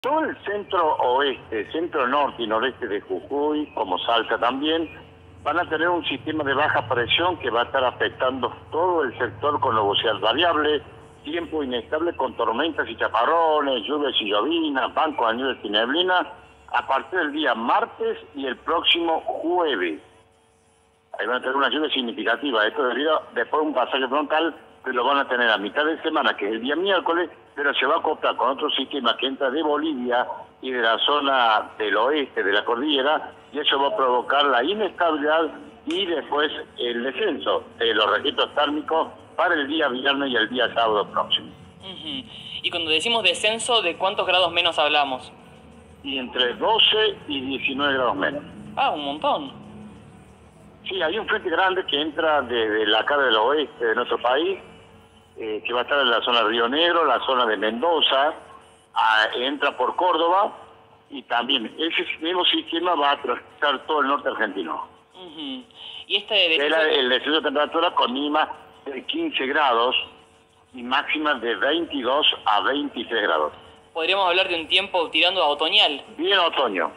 Todo el centro oeste, centro norte y noreste de Jujuy, como Salta también, van a tener un sistema de baja presión que va a estar afectando todo el sector con nubosidad variable, tiempo inestable con tormentas y chaparrones, lluvias y llovinas, bancos de nubes y neblina, a partir del día martes y el próximo jueves. Ahí van a tener una lluvia significativa. Esto debido después de un pasaje frontal, que lo van a tener a mitad de semana, que es el día miércoles, pero se va a acoplar con otro sistema que entra de Bolivia y de la zona del oeste de la cordillera, y eso va a provocar la inestabilidad y después el descenso de los registros térmicos para el día viernes y el día sábado próximo. Y cuando decimos descenso, ¿de cuántos grados menos hablamos? Y entre 12 y 19 grados menos. Ah, un montón. Sí, hay un frente grande que entra desde la cara del oeste de nuestro país, que va a estar en la zona de Río Negro, la zona de Mendoza, entra por Córdoba, y también ese mismo sistema va a atravesar todo el norte argentino. Y este El descenso de temperatura con mínima de 15 grados y máxima de 22 a 23 grados. Podríamos hablar de un tiempo tirando a otoñal. Bien otoño.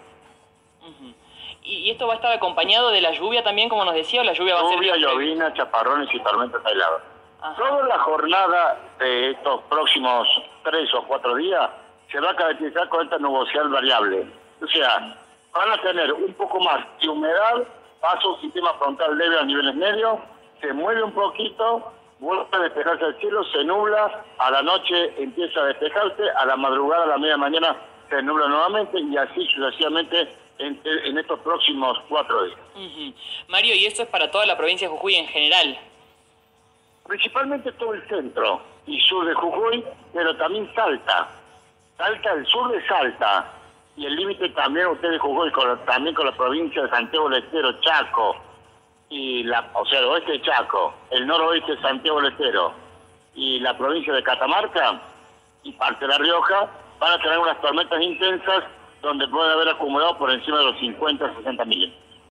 ¿Y esto va a estar acompañado de la lluvia también, como nos decía, o la lluvia va a ser... Lluvia, llovina, chaparrones y tormentas aisladas. Toda la jornada de estos próximos 3 o 4 días se va a caracterizar con esta nubosidad variable. O sea, van a tener un poco más de humedad, pasa un sistema frontal leve a niveles medios, se mueve un poquito, vuelve a despejarse el cielo, se nubla, a la noche empieza a despejarse, a la madrugada, a la media mañana se nubla nuevamente y así sucesivamente en estos próximos 4 días. Mario, ¿y esto es para toda la provincia de Jujuy en general? Principalmente todo el centro y sur de Jujuy, pero también Salta. Salta, el sur de Salta, y el límite también ustedes Jujuy, también con la provincia de Santiago del Estero, Chaco, o sea, el oeste de Chaco, el noroeste de Santiago del Estero, y la provincia de Catamarca, y parte de La Rioja, van a tener unas tormentas intensas donde pueden haber acumulado por encima de los 50 a 60 milímetros.